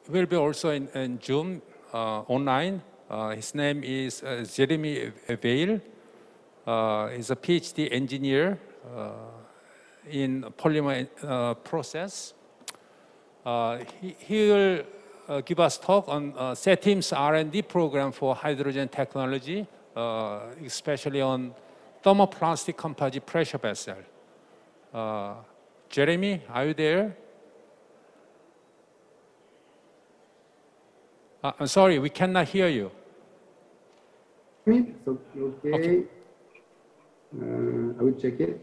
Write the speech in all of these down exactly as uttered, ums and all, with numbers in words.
will be also in, in June uh, online. Uh, his name is uh, Jeremy Vail. Uh, he's a PhD engineer uh, in polymer uh, process. Uh, he, he will uh, give us talk on uh, CETIM's R and D program for hydrogen technology, uh, especially on thermoplastic composite pressure vessel. Uh, Jeremy, are you there? Uh, I'm sorry, we cannot hear you. Okay, okay. Uh, I will check it.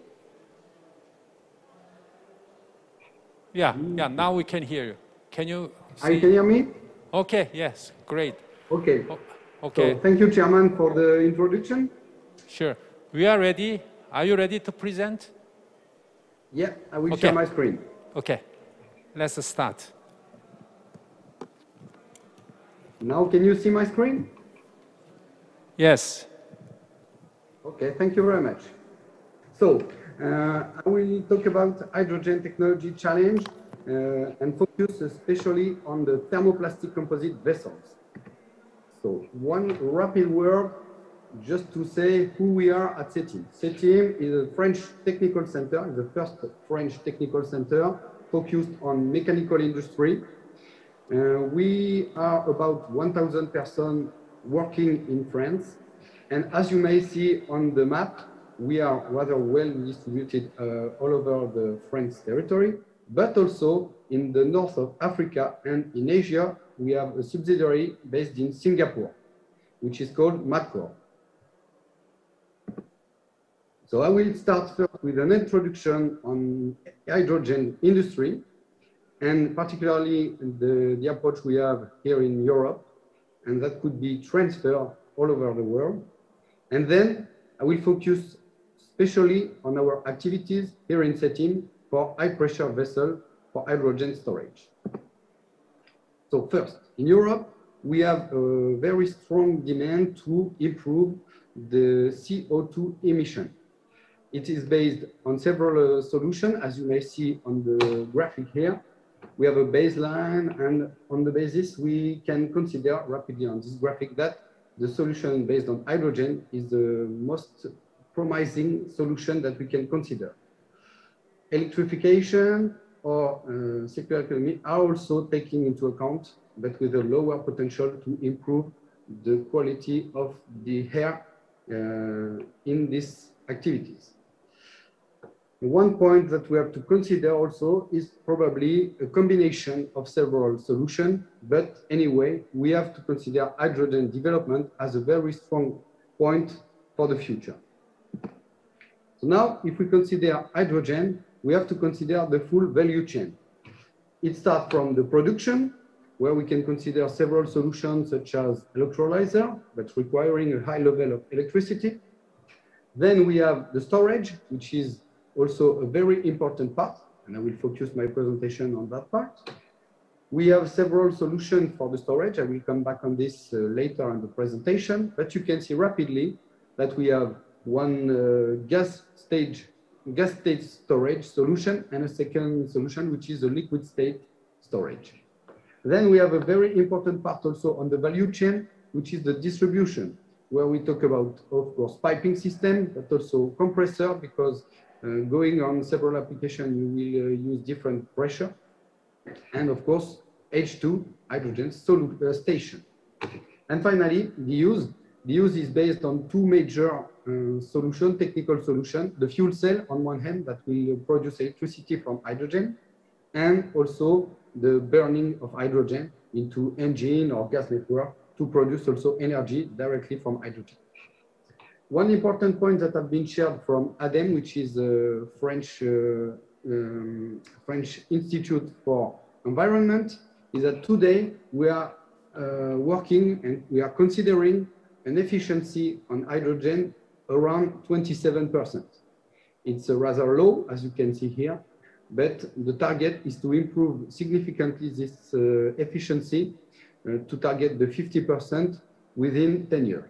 Yeah, yeah, now we can hear you. Can you see? I can hear me? Okay, yes, great. Okay. O okay. So thank you, Chairman, for the introduction. Sure. We are ready. Are you ready to present? Yeah, I will okay. share my screen. Okay, let's start. Now, can you see my screen? Yes. Okay, thank you very much. So, uh, I will talk about hydrogen technology challenge uh, and focus especially on the thermoplastic composite vessels. So, one rapid word just to say who we are at CETIM. CETIM is a French technical center, the first French technical center focused on mechanical industry. Uh, we are about one thousand persons working in France. And as you may see on the map, we are rather well distributed uh, all over the French territory, but also in the north of Africa and in Asia, we have a subsidiary based in Singapore, which is called MATCOR. So I will start first with an introduction on hydrogen industry, and particularly the, the approach we have here in Europe, and that could be transferred all over the world. And then I will focus especially on our activities here in CETIM for high pressure vessel for hydrogen storage. So first, in Europe, we have a very strong demand to improve the C O two emission. It is based on several uh, solutions, as you may see on the graphic here. We have a baseline, and on the basis, we can consider rapidly on this graphic that the solution based on hydrogen is the most promising solution that we can consider. Electrification or uh, circular economy are also taking into account, but with a lower potential to improve the quality of the air uh, in these activities. One point that we have to consider also is probably a combination of several solutions, but anyway, we have to consider hydrogen development as a very strong point for the future. So now, if we consider hydrogen, we have to consider the full value chain. It starts from the production, where we can consider several solutions such as electrolyzer, but requiring a high level of electricity. Then we have the storage, which is also a very important part, and I will focus my presentation on that part. We have several solutions for the storage. I will come back on this uh, later in the presentation, but you can see rapidly that we have one uh, gas stage, gas state storage solution and a second solution, which is a liquid state storage. Then we have a very important part also on the value chain, which is the distribution, where we talk about, of course, piping system, but also compressor, because Uh, going on several applications, you will uh, use different pressure. And of course, H two, hydrogen uh, station. And finally, the use. The use is based on two major uh, solutions, technical solutions. The fuel cell on one hand that will produce electricity from hydrogen, and also the burning of hydrogen into engine or gas network to produce also energy directly from hydrogen. One important point that have been shared from ADEME, which is a French, uh, um, French Institute for Environment, is that today we are uh, working and we are considering an efficiency on hydrogen around twenty-seven percent. It's uh, rather low, as you can see here, but the target is to improve significantly this uh, efficiency uh, to target the fifty percent within ten years.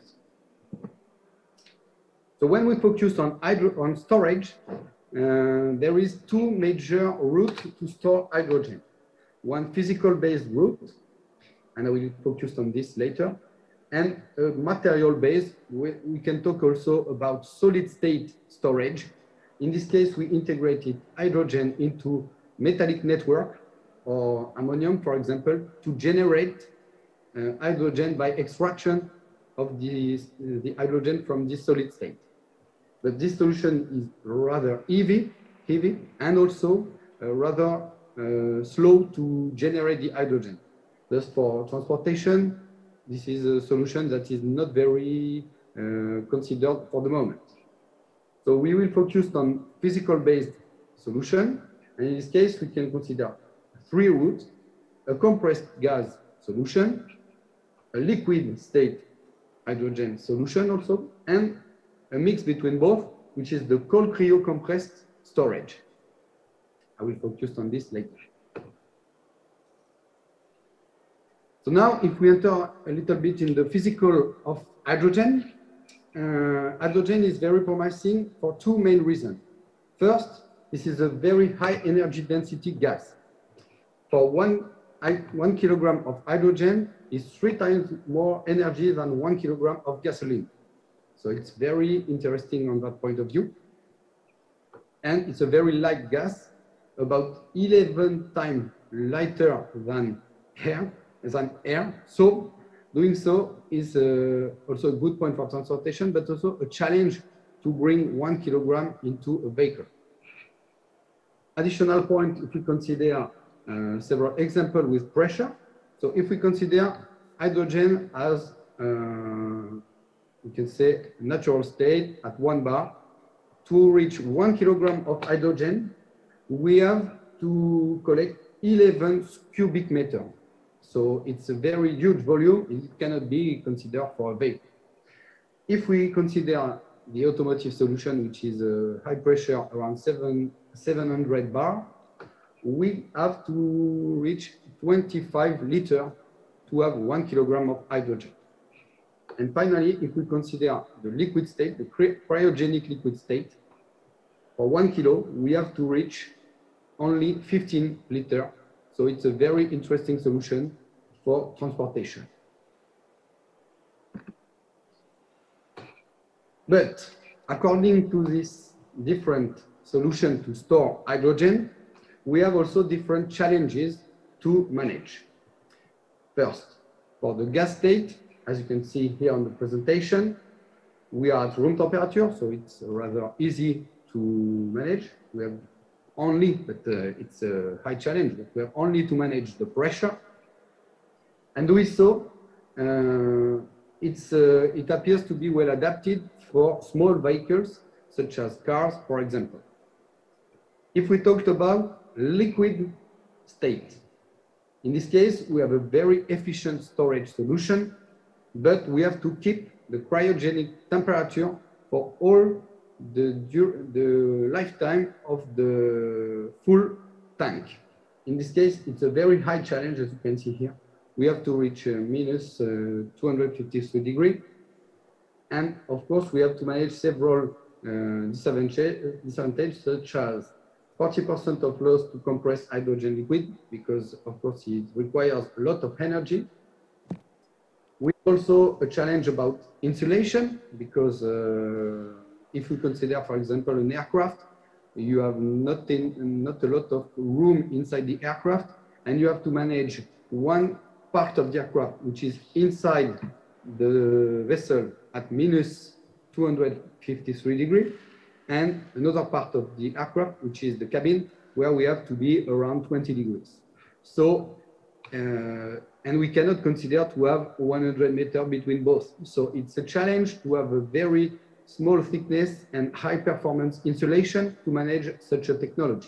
So when we focus on, hydro on storage, uh, there is two major routes to store hydrogen. One physical-based route, and I will focus on this later. And uh, material based, we, we can talk also about solid state storage. In this case, we integrated hydrogen into metallic network or ammonium, for example, to generate uh, hydrogen by extraction of the, the hydrogen from this solid state. But this solution is rather heavy, heavy and also uh, rather uh, slow to generate the hydrogen. Thus, for transportation, this is a solution that is not very uh, considered for the moment. So we will focus on physical-based solution. And in this case, we can consider three routes: a compressed gas solution, a liquid state hydrogen solution also, and a mix between both, which is the cold cryo-compressed storage. I will focus on this later. So now, if we enter a little bit in the physical of hydrogen, uh, hydrogen is very promising for two main reasons. First, this is a very high energy density gas. For one, one kilogram of hydrogen is three times more energy than one kilogram of gasoline. So it's very interesting on that point of view. And it's a very light gas, about eleven times lighter than air. than air. So doing so is uh, also a good point for transportation, but also a challenge to bring one kilogram into a vehicle. Additional point, if we consider uh, several examples with pressure. So if we consider hydrogen as, uh, we can say, natural state at one bar, to reach one kilogram of hydrogen, we have to collect eleven cubic meters. So it's a very huge volume. It cannot be considered for a vehicle. If we consider the automotive solution, which is a high pressure around seven, seven hundred bar, we have to reach twenty-five liters to have one kilogram of hydrogen. And finally, if we consider the liquid state, the cryogenic liquid state, for one kilo, we have to reach only fifteen liters. So it's a very interesting solution for transportation. But according to this different solution to store hydrogen, we have also different challenges to manage. First, for the gas state, as you can see here on the presentation, we are at room temperature, so it's rather easy to manage. We have only, but uh, it's a high challenge, but we have only to manage the pressure. And doing so, uh, it's, uh, it appears to be well adapted for small vehicles, such as cars, for example. If we talked about liquid state, in this case, we have a very efficient storage solution, but we have to keep the cryogenic temperature for all the, the lifetime of the full tank. In this case, it's a very high challenge, as you can see here. We have to reach uh, minus uh, two hundred fifty-three degrees. And of course, we have to manage several uh, disadvantages, disadvantages, such as forty percent of loss to compress hydrogen liquid, because of course it requires a lot of energy. We also a challenge about insulation, because uh, if we consider, for example, an aircraft, you have not, in, not a lot of room inside the aircraft, and you have to manage one part of the aircraft, which is inside the vessel at minus two hundred fifty-three degrees, and another part of the aircraft, which is the cabin, where we have to be around twenty degrees. So, uh, and we cannot consider to have one hundred meters between both. So it's a challenge to have a very small thickness and high performance insulation to manage such a technology.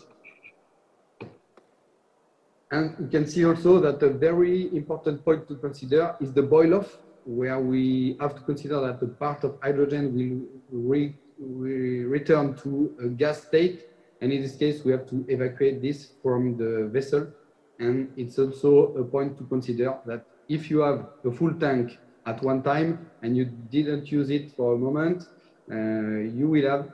And you can see also that a very important point to consider is the boil-off, where we have to consider that a part of hydrogen will re we return to a gas state, and in this case we have to evacuate this from the vessel. And it's also a point to consider that if you have a full tank at one time and you didn't use it for a moment, uh, you will have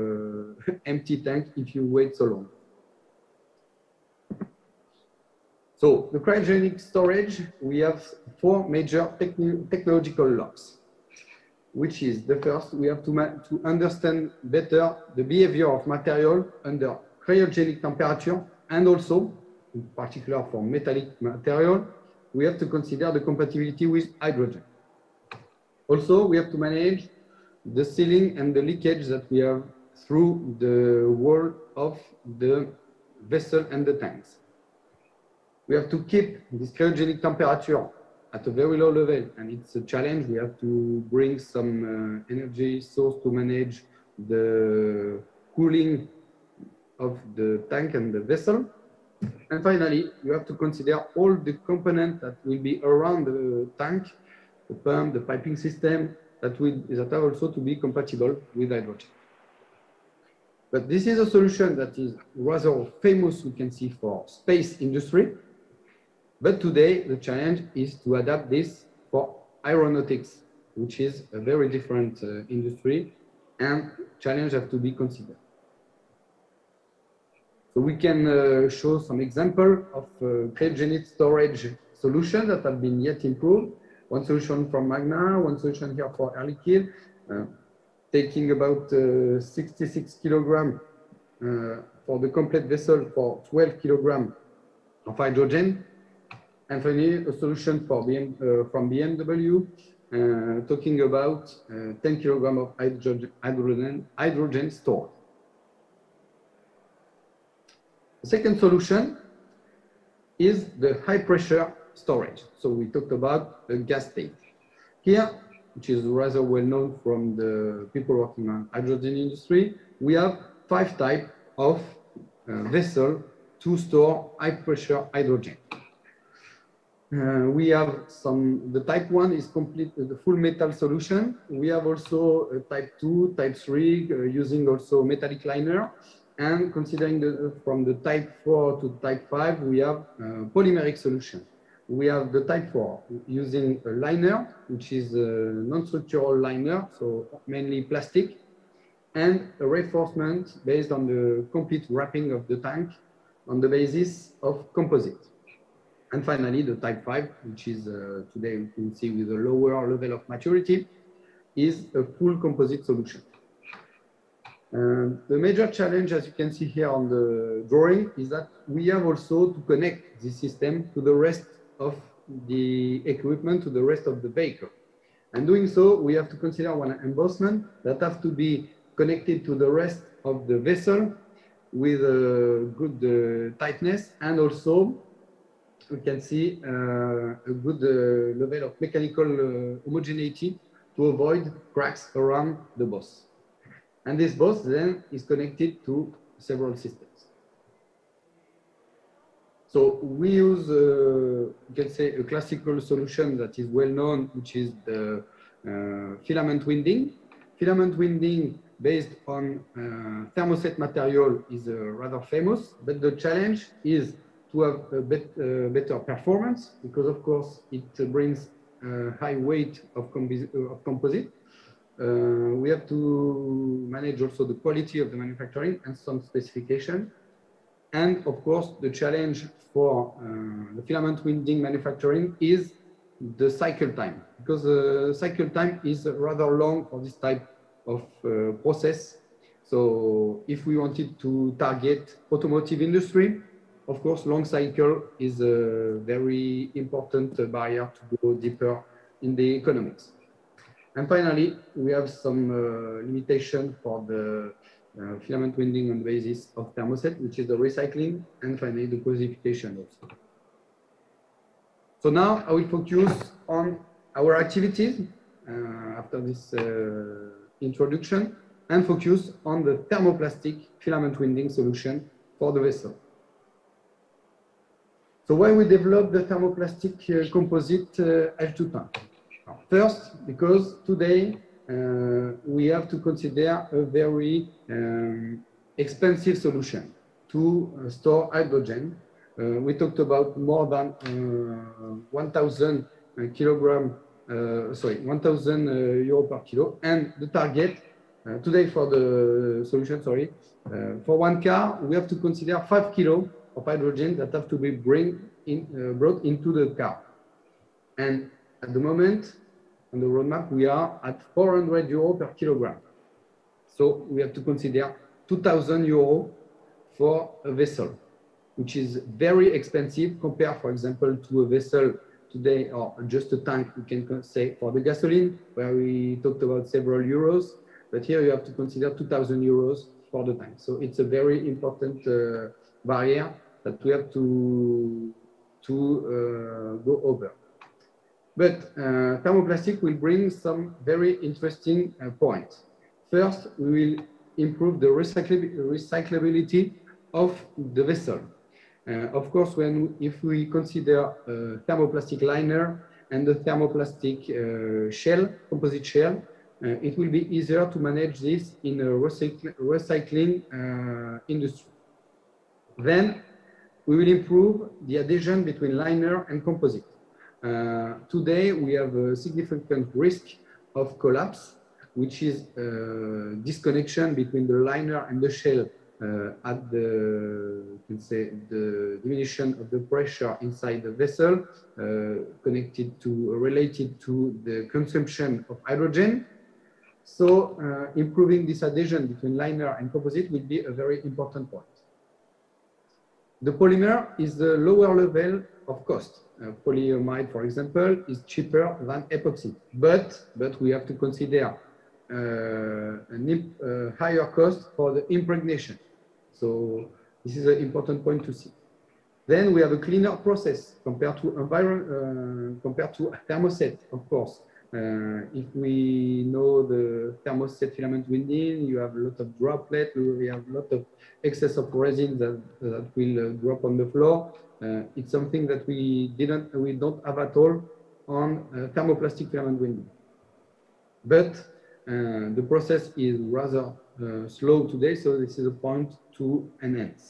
an empty tank if you wait so long. So the cryogenic storage, we have four major techn technological laws, which is the first, we have to, to understand better the behavior of material under cryogenic temperature, and also, in particular for metallic material, we have to consider the compatibility with hydrogen. Also, we have to manage the sealing and the leakage that we have through the wall of the vessel and the tanks. We have to keep this cryogenic temperature at a very low level, and it's a challenge. We have to bring some uh, energy source to manage the cooling of the tank and the vessel. And finally, you have to consider all the components that will be around the tank, the pump, the piping system, that will that are also to be compatible with hydrogen. But this is a solution that is rather famous, we can see, for space industry. But today, the challenge is to adapt this for aeronautics, which is a very different uh, industry, and challenge have to be considered. So we can uh, show some example of uh, cryogenic storage solutions that have been yet improved. One solution from Magna, one solution here for Air Liquide, uh, taking about uh, sixty-six kilograms uh, for the complete vessel for twelve kilograms of hydrogen. And finally, a solution for B M, uh, from B M W, uh, talking about uh, ten kilograms of hydrogen, hydrogen, hydrogen stored. The second solution is the high pressure storage. So we talked about a gas state. Here, which is rather well known from the people working on hydrogen industry, we have five types of uh, vessel to store high pressure hydrogen. Uh, we have some, the type one is complete, uh, the full metal solution. We have also uh, type two, type three, uh, using also metallic liner. And considering the, uh, from the type four to type five, we have uh, polymeric solution. We have the type four using a liner, which is a non-structural liner, so mainly plastic, and a reinforcement based on the complete wrapping of the tank on the basis of composite. And finally, the type five, which is uh, today we can see with a lower level of maturity, is a full composite solution. Uh, the major challenge, as you can see here on the drawing, is that we have also to connect this system to the rest of the equipment, to the rest of the vehicle. And doing so, we have to consider one embossment that have to be connected to the rest of the vessel with a good uh, tightness, and also we can see uh, a good uh, level of mechanical uh, homogeneity to avoid cracks around the boss. And this boss then is connected to several systems. So we use, uh, you can say, a classical solution that is well known, which is the uh, filament winding. Filament winding based on uh, thermoset material is uh, rather famous, but the challenge is to have a bit, uh, better performance, because of course it uh, brings uh, high weight of, of composite. Uh, we have to manage also the quality of the manufacturing and some specification. And of course, the challenge for uh, the filament winding manufacturing is the cycle time, because the cycle time is rather long for this type of uh, process. So if we wanted to target automotive industry, of course, long cycle is a very important barrier to go deeper in the economics. And finally, we have some uh, limitation for the uh, filament winding on the basis of thermoset, which is the recycling, and finally the cosification also. So now I will focus on our activities uh, after this uh, introduction, and focus on the thermoplastic filament winding solution for the vessel. So why we develop the thermoplastic uh, composite uh, H two tank? First, because today uh, we have to consider a very um, expensive solution to uh, store hydrogen. Uh, we talked about more than uh, one thousand kilogram, uh, sorry, one thousand uh, euro per kilo, and the target uh, today for the solution, sorry, uh, for one car we have to consider five kilo of hydrogen that have to be bring in, uh, brought into the car. And at the moment, on the roadmap, we are at four hundred euros per kilogram. So we have to consider two thousand euros for a vessel, which is very expensive compared, for example, to a vessel today, or just a tank, we can say, for the gasoline, where we talked about several euros. But here you have to consider two thousand euros for the tank. So it's a very important uh, barrier that we have to, to uh, go over. But uh, thermoplastic will bring some very interesting uh, points. First, we will improve the recyclability of the vessel. Uh, of course, when if we consider a thermoplastic liner and the thermoplastic uh, shell, composite shell, uh, it will be easier to manage this in a recycl recycling uh, industry. Then we will improve the adhesion between liner and composite. Uh, today, we have a significant risk of collapse, which is uh, disconnection between the liner and the shell uh, at the, can say, the diminution of the pressure inside the vessel, uh, connected to, related to the consumption of hydrogen. So uh, improving this adhesion between liner and composite will be a very important point. The polymer is the lower level of cost. Uh, polyamide, for example, is cheaper than epoxy, but, but we have to consider uh, an uh, higher cost for the impregnation. So this is an important point to see. Then we have a cleaner process compared to environment, uh, compared to a thermoset, of course. Uh, if we know the thermoset filament winding, you have a lot of droplet, we have a lot of excess of resin that, that will uh, drop on the floor. Uh, it's something that we didn't, we don't have at all on uh, thermoplastic filament winding. But uh, the process is rather uh, slow today, so this is a point to enhance.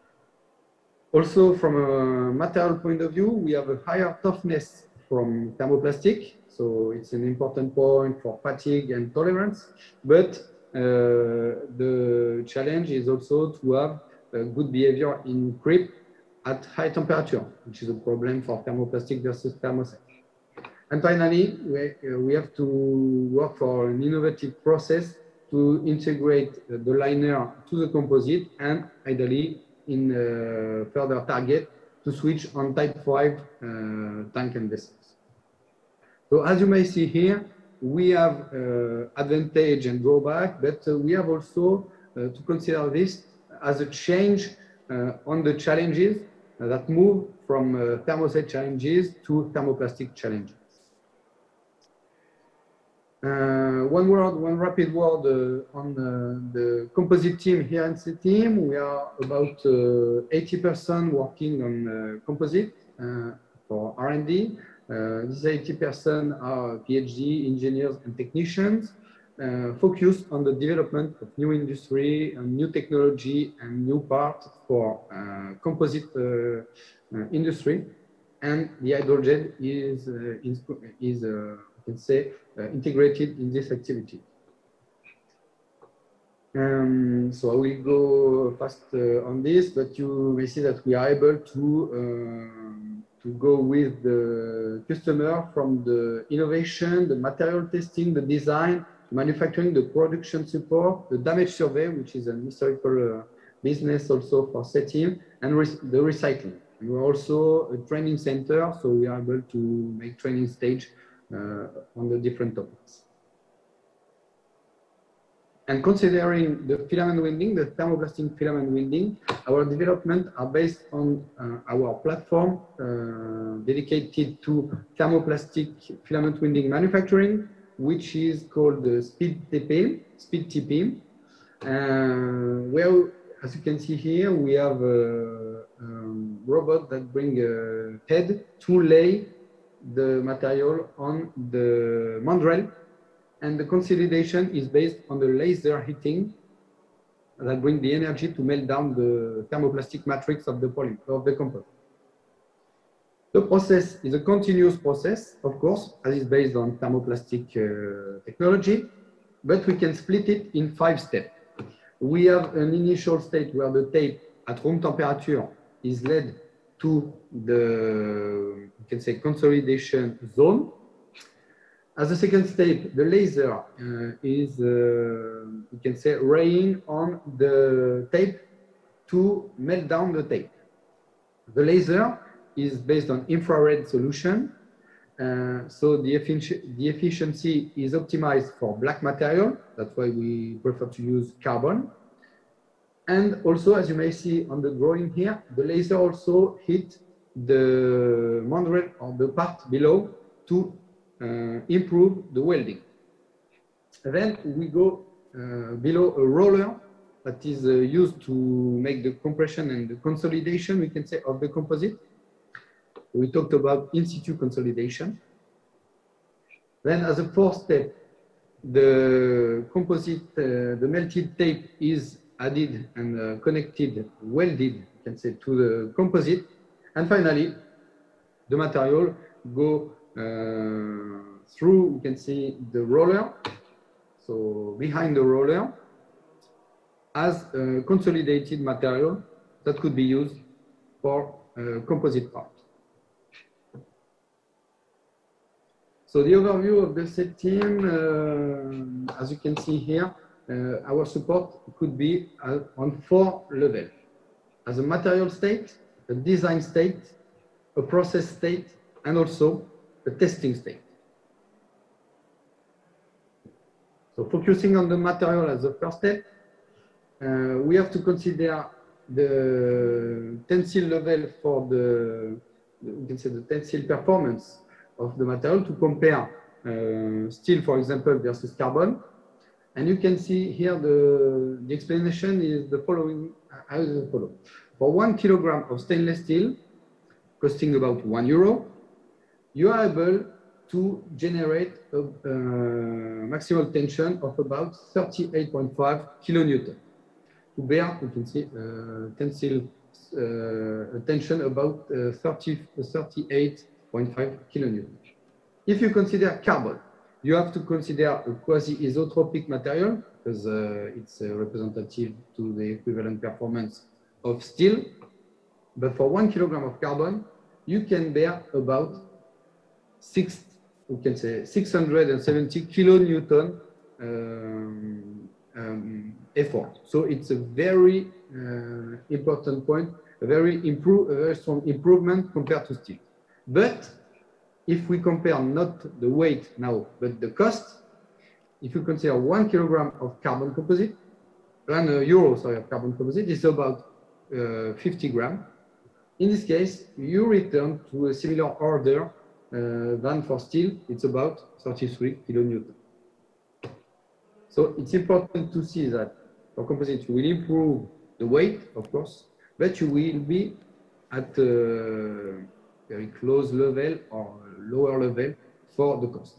Also, from a material point of view, we have a higher toughness from thermoplastic. So it's an important point for fatigue and tolerance, but uh, the challenge is also to have a good behavior in creep at high temperature, which is a problem for thermoplastic versus thermoset. And finally, we, uh, we have to work for an innovative process to integrate uh, the liner to the composite and ideally in uh, further target to switch on type five uh, tank and vessels. So as you may see here, we have uh, advantage and drawback, but uh, we have also uh, to consider this as a change uh, on the challenges uh, that move from uh, thermoset challenges to thermoplastic challenges. Uh, one word, one rapid word uh, on uh, the composite team here in the team. We are about eighty percent uh, working on uh, composite uh, for R and D. Uh, these eighty percent are PhD engineers and technicians uh, focused on the development of new industry, and new technology, and new parts for uh, composite uh, uh, industry. And the hydrogen is, uh, is, is uh, I can say, uh, integrated in this activity. Um, so I will go fast uh, on this, but you may see that we are able to uh, to go with the customer from the innovation, the material testing, the design, manufacturing, the production support, the damage survey, which is an historical uh, business also for SETIM, and re the recycling. And we're also a training center, so we are able to make training stage uh, on the different topics. And considering the filament winding, the thermoplastic filament winding, our development are based on uh, our platform uh, dedicated to thermoplastic filament winding manufacturing, which is called the Speed T P, Speed T P. Uh, where, as you can see here, we have a, a robot that bring a head to lay the material on the mandrel. And the consolidation is based on the laser heating that bring the energy to melt down the thermoplastic matrix of the polymer, of the composite. The process is a continuous process, of course, as is based on thermoplastic uh, technology, but we can split it in five steps. We have an initial state where the tape at room temperature is laid to the, you can say, consolidation zone. As a second step, the laser uh, is, uh, you can say, raying on the tape to melt down the tape. The laser is based on infrared solution, uh, so the, effic the efficiency is optimized for black material. That's why we prefer to use carbon. And also, as you may see on the drawing here, the laser also hit the mandrel or the part below to uh, improve the welding. Then we go uh, below a roller that is uh, used to make the compression and the consolidation, we can say, of the composite. We talked about in situ consolidation. Then as a fourth step, the composite, uh, the melted tape is added and uh, connected, welded, you can say, to the composite. And finally, the material go uh, through, you can see, the roller, so behind the roller, as a consolidated material that could be used for a composite part. So the overview of the set team, uh, as you can see here, uh, our support could be uh, on four levels. As a material state, a design state, a process state, and also a testing state. So focusing on the material as the first step, uh, we have to consider the tensile level for the, we can say the tensile performance of the material to compare uh, steel, for example, versus carbon. And you can see here the, the explanation is the following, how does it follow? For one kilogram of stainless steel, costing about one euro, you are able to generate a, a maximal tension of about thirty-eight point five kilonewton. To bear, you can see uh, tensile uh, tension about uh, thirty-eight point five kilonewton. If you consider carbon, you have to consider a quasi-isotropic material because uh, it's uh, representative to the equivalent performance of steel. But for one kilogram of carbon, you can bear about six, we can say six hundred seventy kilonewton um, um, effort. So it's a very uh, important point, a very improve, a very strong improvement compared to steel. But if we compare not the weight now, but the cost, if you consider one kilogram of carbon composite, one euro, sorry, of carbon composite, is about uh, fifty grams. In this case, you return to a similar order uh, than for steel. It's about thirty-three kilonewton. So it's important to see that for composite, you will improve the weight, of course, but you will be at a very close level or lower level for the cost.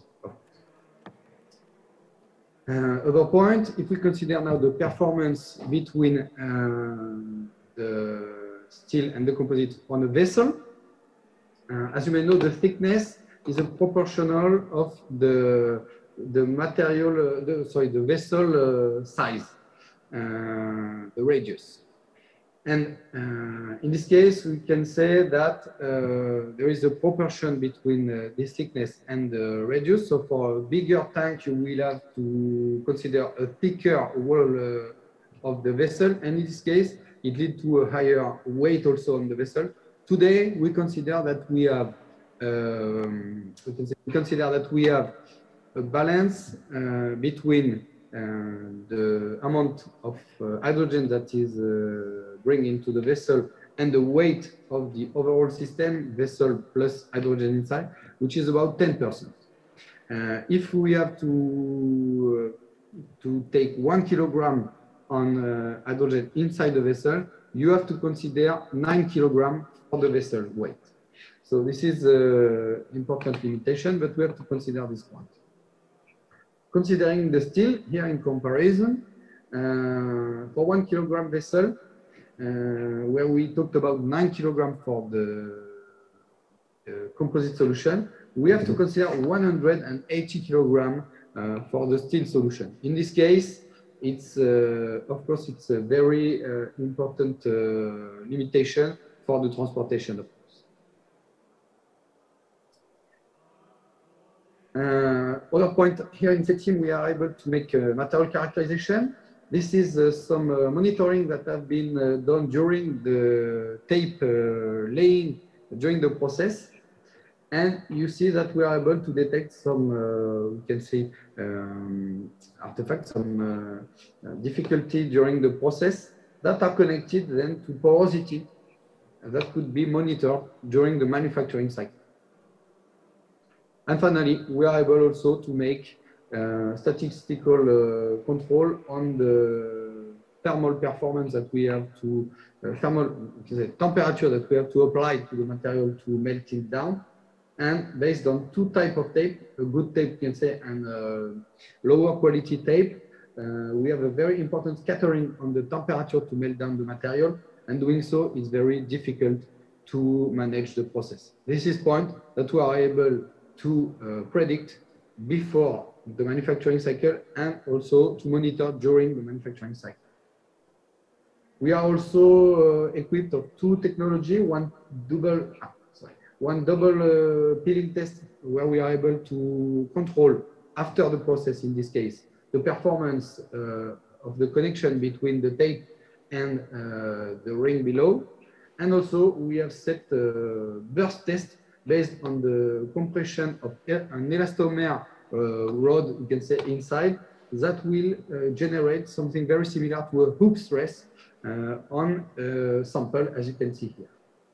Uh, other point, if we consider now the performance between uh, the steel and the composite on a vessel, uh, as you may know, the thickness is a proportional of the the material, uh, the, sorry, the vessel uh, size, uh, the radius. And uh, in this case, we can say that uh, there is a proportion between uh, this thickness and the radius. So for a bigger tank, you will have to consider a thicker wall uh, of the vessel. And in this case, it leads to a higher weight also on the vessel. Today, we consider that we have, um, we, can say, we consider that we have a balance uh, between uh, the amount of uh, hydrogen that is uh, bringing to the vessel and the weight of the overall system, vessel plus hydrogen inside, which is about ten percent. Uh, if we have to, uh, to take one kilogram on uh, hydrogen inside the vessel, you have to consider nine kilograms for the vessel weight. So this is an important limitation, but we have to consider this point. Considering the steel here in comparison, uh, for one kilogram vessel, uh, where we talked about nine kilograms for the uh, composite solution, we have to consider one hundred eighty kilograms uh, for the steel solution. In this case, it's uh, of course it's a very uh, important uh, limitation for the transportation, of course. Uh, other point here in SETIM, we are able to make uh, material characterization. This is uh, some uh, monitoring that have been uh, done during the tape uh, laying during the process. And you see that we are able to detect some, uh, we can say, um, artifacts, some uh, uh, difficulty during the process that are connected then to porosity that could be monitored during the manufacturing cycle. And finally, we are able also to make uh, statistical uh, control on the thermal performance that we have to, uh, thermal temperature that we have to apply to the material to melt it down. And based on two types of tape, a good tape, you can say, and a lower quality tape, uh, we have a very important scattering on the temperature to melt down the material. And doing so is very difficult to manage the process. This is point that we are able to uh, predict before the manufacturing cycle and also to monitor during the manufacturing cycle. We are also uh, equipped of two technology, one double, ah, sorry, one double uh, peeling test where we are able to control after the process, in this case, the performance uh, of the connection between the tape and uh, the ring below. And also we have set a burst test based on the compression of an elastomer uh, rod, you can say, inside, that will uh, generate something very similar to a hoop stress uh, on a sample, as you can see here.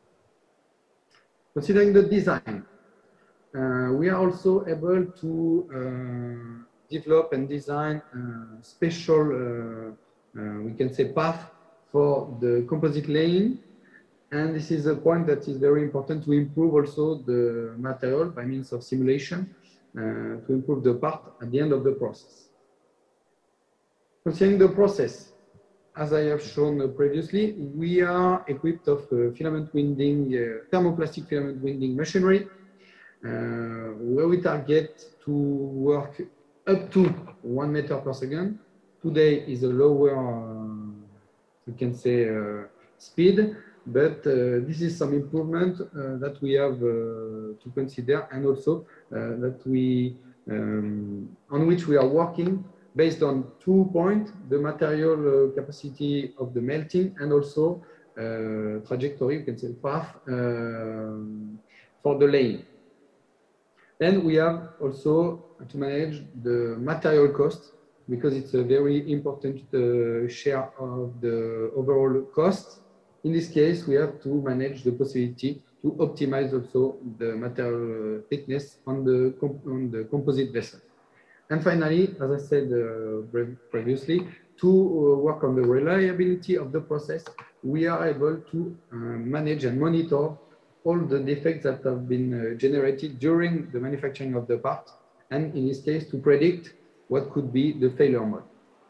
Considering the design, uh, we are also able to uh, develop and design a special, uh, uh, we can say, path for the composite laying. And this is a point that is very important to improve also the material by means of simulation, uh, to improve the part at the end of the process. Concerning the process, as I have shown previously, we are equipped of uh, filament winding, uh, thermoplastic filament winding machinery, uh, where we target to work up to one meter per second. Today is a lower, uh, we can say, uh, speed. But uh, this is some improvement uh, that we have uh, to consider, and also uh, that we, um, on which we are working based on two points: the material uh, capacity of the melting, and also uh, trajectory, you can say, path uh, for the laying. Then we have also to manage the material cost, because it's a very important uh, share of the overall cost. In this case, we have to manage the possibility to optimize also the material thickness on the, on the composite vessel. And finally, as I said uh, previously, to uh, work on the reliability of the process, we are able to uh, manage and monitor all the defects that have been uh, generated during the manufacturing of the part, and in this case, to predict what could be the failure mode.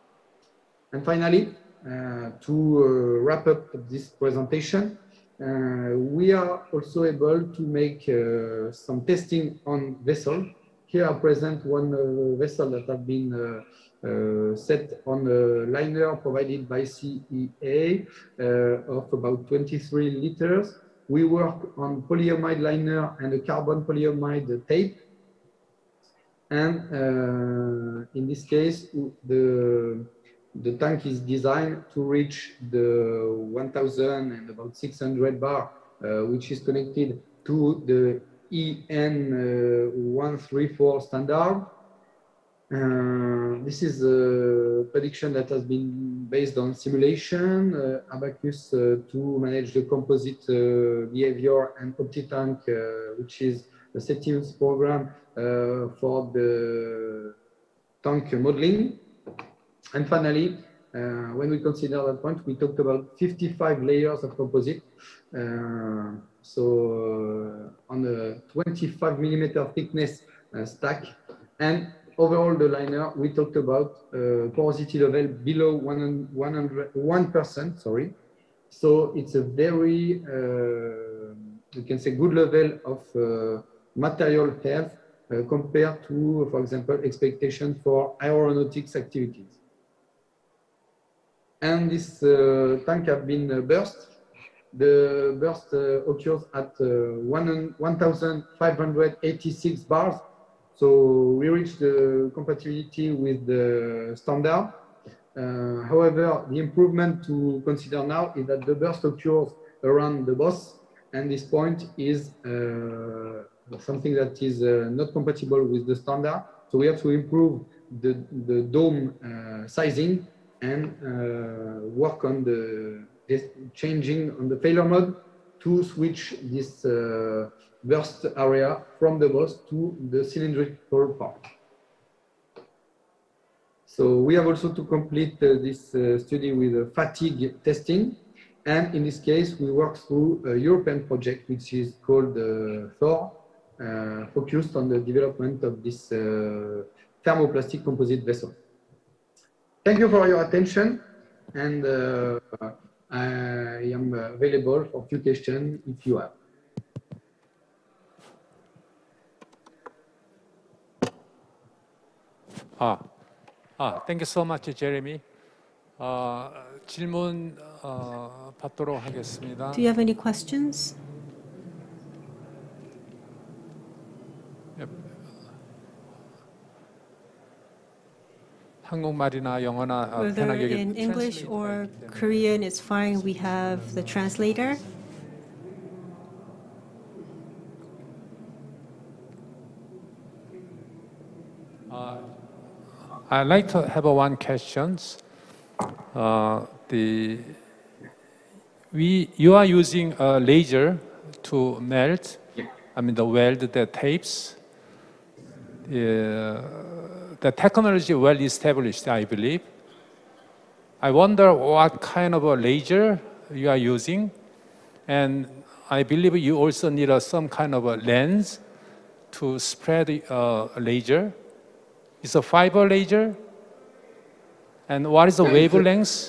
And finally, Uh, to uh, wrap up this presentation, uh, we are also able to make uh, some testing on vessel. Here I present one uh, vessel that have been uh, uh, set on a liner provided by C E A uh, of about twenty-three liters. We work on polyamide liner and a carbon polyamide tape. And uh, in this case, the The tank is designed to reach the one thousand and about six hundred bar, uh, which is connected to the E N one thirty-four standard. Uh, this is a prediction that has been based on simulation, uh, Abacus uh, to manage the composite uh, behavior, and OptiTank, uh, which is the SETIM's program uh, for the tank modeling. And finally, uh, when we consider that point, we talked about fifty-five layers of composite. Uh, so uh, on a twenty-five millimeter thickness uh, stack. And overall the liner, we talked about uh, porosity level below one percent, sorry. So it's a very, uh, you can say, good level of uh, material health uh, compared to, for example, expectation for aeronautics activities. And this uh, tank have been uh, burst the burst uh, occurs at uh, one thousand five hundred eighty-six bars. So we reached the compatibility with the standard. Uh, however, the improvement to consider now is that the burst occurs around the boss, and this point is uh, something that is uh, not compatible with the standard. So we have to improve the, the dome uh, sizing and uh, work on the this changing on the failure mode to switch this uh, burst area from the boss to the cylindrical part. So we have also to complete uh, this uh, study with uh, fatigue testing. And in this case, we work through a European project, which is called uh, Thor, uh, focused on the development of this uh, thermoplastic composite vessel. Thank you for your attention. And uh, I am available for few questions if you have. Ah, ah, thank you so much, Jeremy. Uh, 질문 uh, 받도록 하겠습니다. Do you have any questions? 한국말이나 영어나 Whether 편하게 in English or Korean, it's fine. We have the translator. Uh, I'd like to have a one question. Uh, the we you are using a laser to melt. Yeah. I mean the weld the tapes. Uh, the technology well established, I believe. I wonder what kind of a laser you are using, and I believe you also need a, some kind of a lens to spread uh, a laser. It's a fiber laser, and what is the wavelength?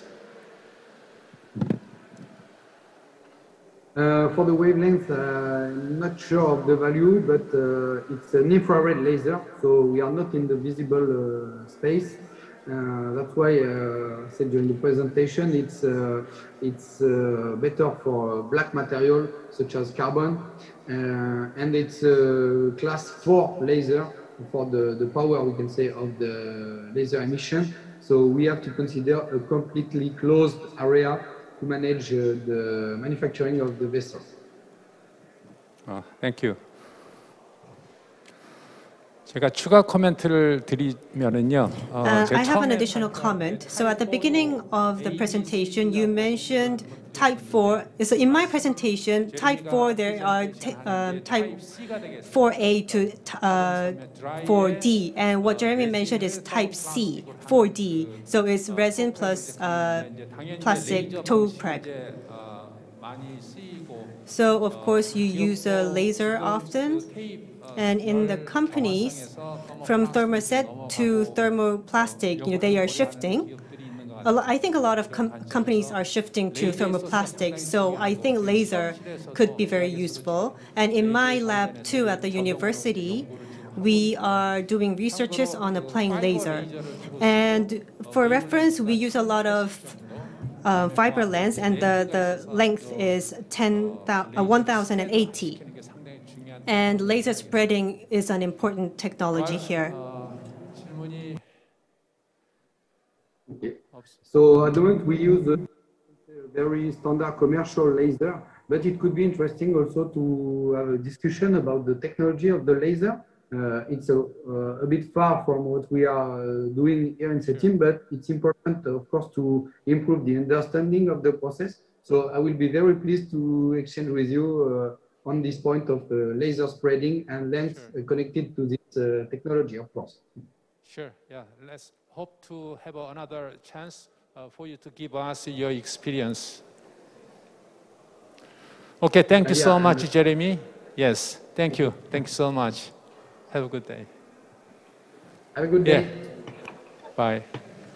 Uh, for the wavelength, uh, I'm not sure of the value, but uh, it's an infrared laser, so we are not in the visible uh, space. Uh, that's why uh, I said during the presentation, it's uh, it's uh, better for black material such as carbon, uh, and it's a class four laser for the, the power, we can say, of the laser emission. So we have to consider a completely closed area to manage uh, the manufacturing of the vessels. Oh, thank you. 제가 추가 코멘트를 드리면은요. 어, Uh, 제가 I have an 처음에 additional comment. So at the beginning of the presentation, you mentioned type four. So in my presentation, type four, there are t- um, type four A to uh, four D. And what Jeremy mentioned is type C, four D. So it's resin plus uh, plastic toe preg. So of course, you use a laser often. And in the companies, from thermoset to thermoplastic, you know, they are shifting. A lo- I think a lot of com- companies are shifting to thermoplastic, so I think laser could be very useful. And in my lab too at the university, we are doing researches on applying laser. And for reference, we use a lot of uh, fiber lens, and the, the length is ten, uh, one thousand eighty. And laser spreading is an important technology here. Okay. So at the moment we use a very standard commercial laser, but it could be interesting also to have a discussion about the technology of the laser. Uh, it's a, uh, a bit far from what we are uh, doing here in CETIM, but it's important, of course, to improve the understanding of the process. So I will be very pleased to exchange with you uh, on this point of uh, laser spreading and length sure. uh, connected to this uh, technology, of course. Sure, yeah. Let's hope to have another chance uh, for you to give us your experience. Okay, thank you uh, yeah, so much, Jeremy. Yes, thank you. Thank you so much. Have a good day. Have a good day. Yeah. Bye.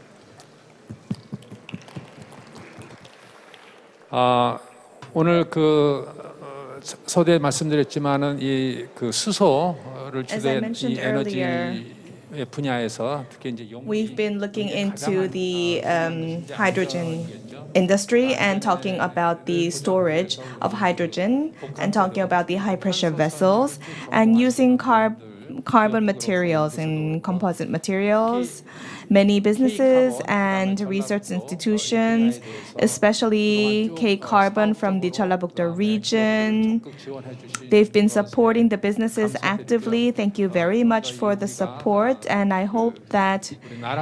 아, 오늘 그 서두에 말씀드렸지만은 이 그 수소를 주된 이 에너지 분야에서 특히 이제 We've been looking into the um, hydrogen industry and talking about the storage of hydrogen and talking about the high pressure vessels and using carb carbon materials and composite materials. Many businesses and research institutions, especially K-Carbon from the Jeollabuk-do region, they've been supporting the businesses actively. Thank you very much for the support, and I hope that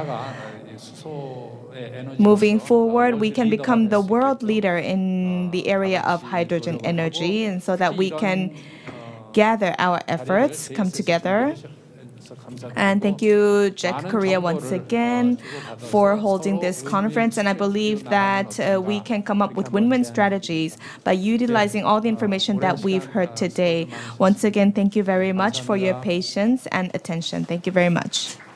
moving forward, we can become the world leader in the area of hydrogen energy, and so that we can gather our efforts, come together. And thank you, J E C Korea, once again for holding this conference. And I believe that uh, we can come up with win-win strategies by utilizing all the information that we've heard today. Once again, thank you very much for your patience and attention. Thank you very much.